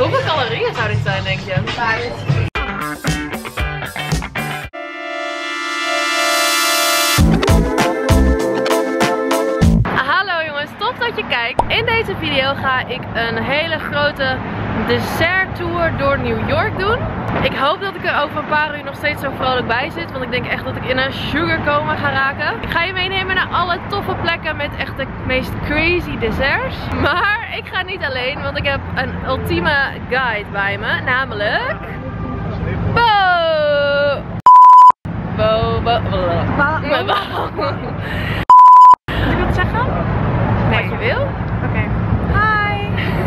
Hoeveel calorieën zou dit zijn, denk je? 5. Hallo jongens, tof dat je kijkt. In deze video ga ik een hele grote desserttour door New York doen. Ik hoop dat ik er over een paar uur nog steeds zo vrolijk bij zit. Want ik denk echt dat ik in een sugarcoma ga raken. Ik ga je meenemen naar alle toffe plekken met echt de meest crazy desserts. Maar ik ga niet alleen, want ik heb een ultieme guide bij me. Namelijk... Bo! Bo, bo, bo. Moet ik wat zeggen? Nee. Wat je wil? Oké. Hi!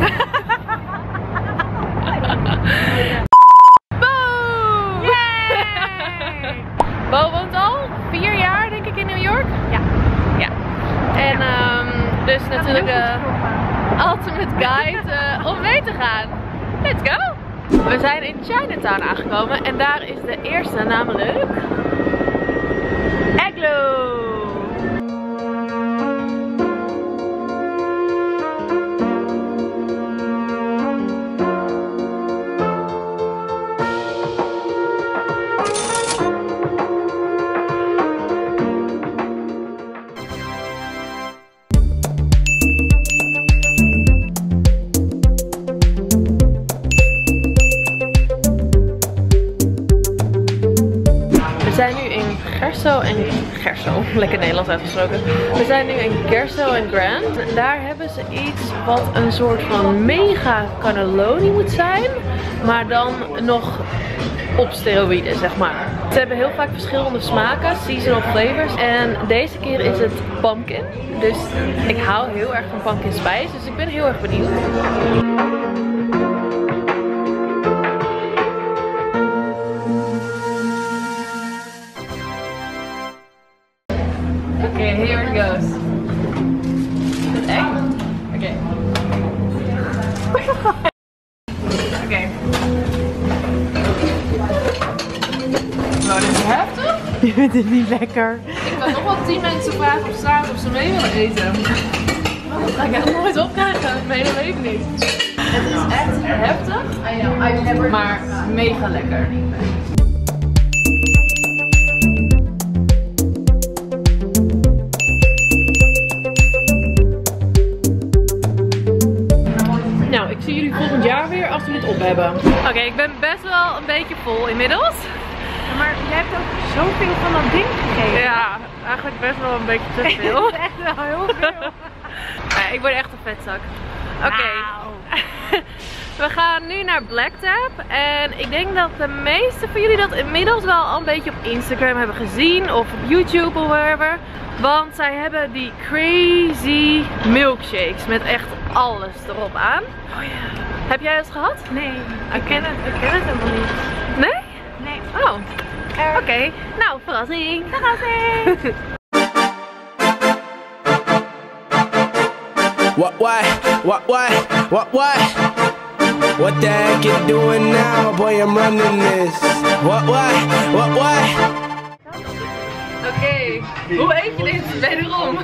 Bo woont al 4 jaar denk ik in New York. Ja. Ja. En dus natuurlijk de ultimate guide om mee te gaan. Let's go! We zijn in Chinatown aangekomen en daar is de eerste, namelijk Eglo. We zijn nu in Gerso, lekker Nederlands uitgesproken. We zijn nu in Gerso en Grand. Daar hebben ze iets wat een soort van mega cannelloni moet zijn, maar dan nog op steroïden, zeg maar. Ze hebben heel vaak verschillende smaken, seasonal flavors. En deze keer is het pumpkin. Dus ik hou heel erg van pumpkin spice, dus ik ben heel erg benieuwd. Okay, here it goes. Is het echt? Oké. Oké. Nou, dit is heftig. Je vindt het niet lekker. Ik kan nog wel 10 mensen vragen op straat of ze mee willen eten. Dat ga ik echt nooit opkrijgen. Mijn hele leven niet. Het is echt heftig, maar mega lekker. Nou, ik zie jullie volgend jaar weer als we dit op hebben. Oké, ik ben best wel een beetje vol inmiddels. Ja, maar jij hebt ook zoveel van dat ding gegeten. Ja, eigenlijk best wel een beetje te veel. Dat is echt wel heel veel. Ja, ik word echt een vetzak. Oké. We gaan nu naar Black Tap. En ik denk dat de meeste van jullie dat inmiddels wel al een beetje op Instagram hebben gezien. Of op YouTube of wherever. Want zij hebben die crazy milkshakes met echt alles erop aan. Oh ja. Heb jij het gehad? Nee, ik ken het helemaal niet. Nee? Nee. Oh. Oké. Nou, verrassing. Verrassing! What the heck you doing now? Boy, I'm running this. What? Oké. Hoe eet je dit? Wederom.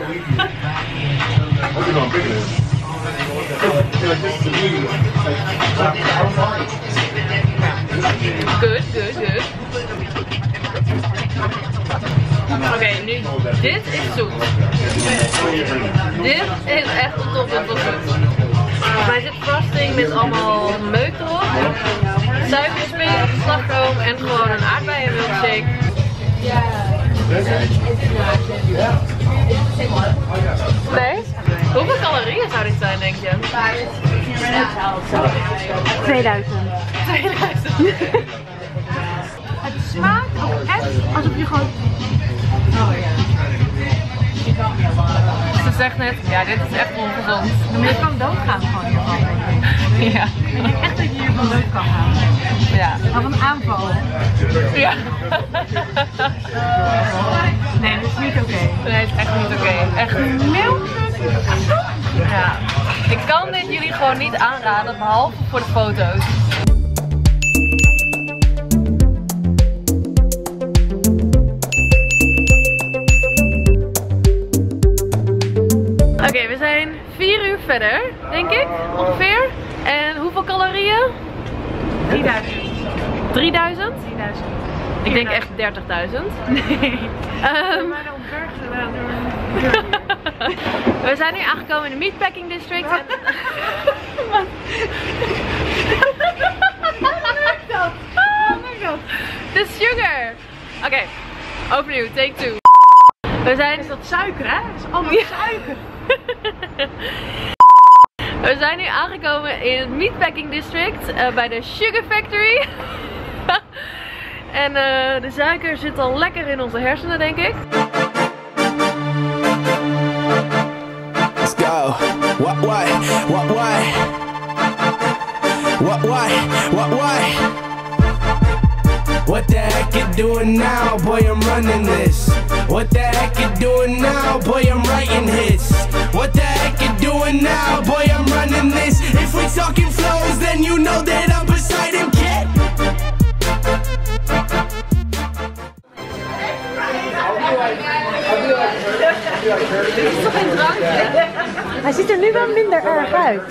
Good. Oké, nu dit is zoet. Dit is echt een top van zoet. Maar zit frosting met allemaal meuk erop, suikerspin, slagroom en gewoon een aardbeien milkshake. Nee? Hoeveel calorieën zou dit zijn, denk je? 2000. 2000. Het smaakt ook echt alsof je gewoon... Ze zegt net, ja, dit is echt ongezond. Maar je kan doodgaan gewoon hiervan. Ja. Ik denk echt dat je hiervan dood kan gaan. Ja. Of een aanval. Ja. Nee, dat is niet oké. Nee, het is echt niet oké. Echt Milkshake. Ja. Ik kan dit jullie gewoon niet aanraden, behalve voor de foto's. Oké, we zijn 4 uur verder, denk ik, ongeveer. En hoeveel calorieën? 3000. 3000? 3000. Ik denk echt 30.000. Nee. Maar omver gedaan. We zijn nu aangekomen in de Meatpacking District. En... De sugar! Oké, overnieuw, take 2. We zijn... Is dat suiker, hè? Dat is allemaal suiker. We zijn nu aangekomen in het Meatpacking District bij de Sugar Factory. En de suiker zit al lekker in onze hersenen, denk ik. Let's go. What? What the heck you doing now? Boy, I'm running this. What the heck you doing now? Boy, I'm writing hits. What the heck you doing now? Boy, I'm running this. If we talking flows, then you know that I'm beside him, kid. Hij ziet er nu wel minder erg uit.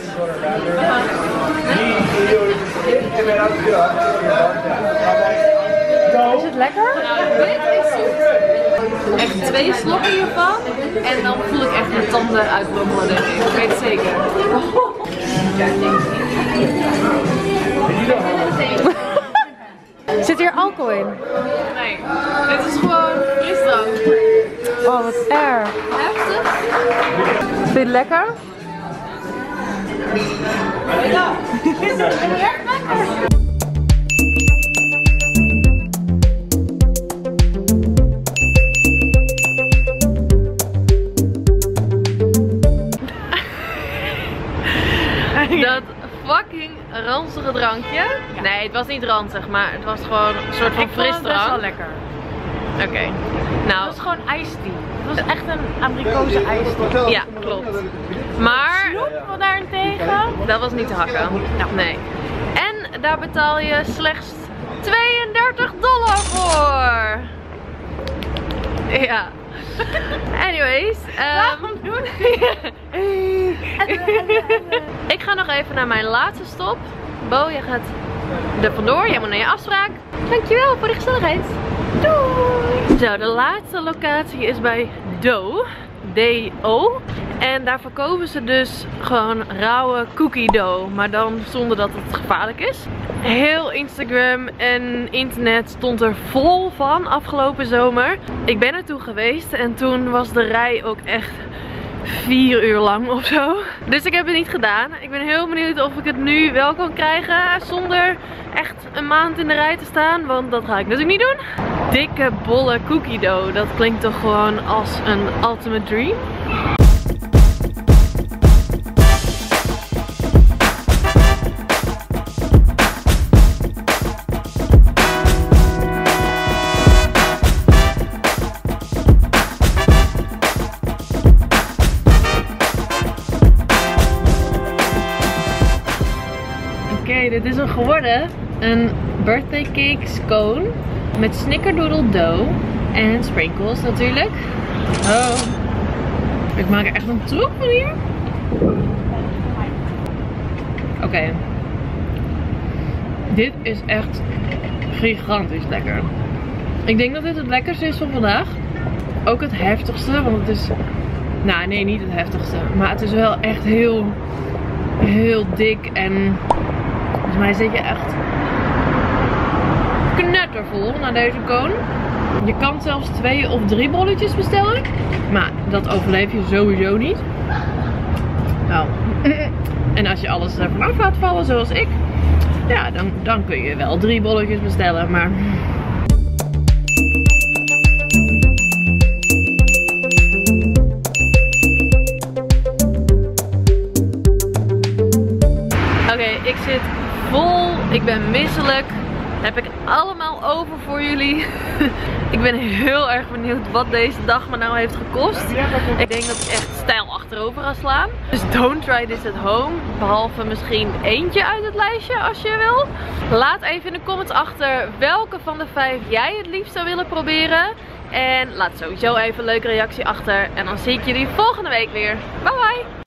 Is het lekker? Dit is zoet. Echt 2 slokken hiervan. En dan voel ik echt mijn tanden uitbrommelen, denk ik. Ik weet het zeker. Zit hier alcohol in? Nee, dit is gewoon frisdrank. Oh, wat erg. Heftig. Vind je het lekker? Dat fucking ranzige drankje. Nee, het was niet ranzig, maar het was gewoon een soort van frisdrank. Ik vond het best wel lekker. Oké. Nou, Het was gewoon iced-tea. Het was echt een Amerikaanse iced-tea. ja, klopt. Maar Snoep daarentegen. dat was niet te hakken. Nee. En daar betaal je slechts $32 voor. Ja. Anyways. Ik ga nog even naar mijn laatste stop. Bo, jij gaat er vandoor. Jij moet naar je afspraak. Dankjewel voor de gezelligheid. Doei! Zo, de laatste locatie is bij Dough. D-O. En daar verkopen ze dus gewoon rauwe cookie dough. Maar dan zonder dat het gevaarlijk is. Heel Instagram en internet stond er vol van afgelopen zomer. Ik ben er toen geweest en toen was de rij ook echt 4 uur lang of zo. Dus ik heb het niet gedaan. Ik ben heel benieuwd of ik het nu wel kan krijgen zonder echt een maand in de rij te staan. Want dat ga ik natuurlijk niet doen. Dikke bolle cookie dough. Dat klinkt toch gewoon als een ultimate dream. Oké, dit is hem geworden. Een birthday cake scone met snickerdoodle dough en sprinkles natuurlijk. Oh, ik maak er echt een troep van hier. Oké. Dit is echt gigantisch lekker. Ik denk dat dit het lekkerste is van vandaag. Ook het heftigste, want het is... Nou, nee, niet het heftigste. Maar het is wel echt heel dik en... Volgens mij zit je echt knettervol naar deze cone. Je kan zelfs 2 of 3 bolletjes bestellen. Maar dat overleef je sowieso niet. Nou. En als je alles ervan af laat vallen zoals ik. Ja, dan kun je wel 3 bolletjes bestellen. Maar... Oké, ik zit vol. Ik ben misselijk. Heb ik allemaal over voor jullie. Ik ben heel erg benieuwd wat deze dag me nou heeft gekost. Ik denk dat ik echt stijl achterover ga slaan. Dus don't try this at home. Behalve misschien eentje uit het lijstje als je wil. Laat even in de comments achter welke van de 5 jij het liefst zou willen proberen. En laat sowieso even een leuke reactie achter. En dan zie ik jullie volgende week weer. Bye bye!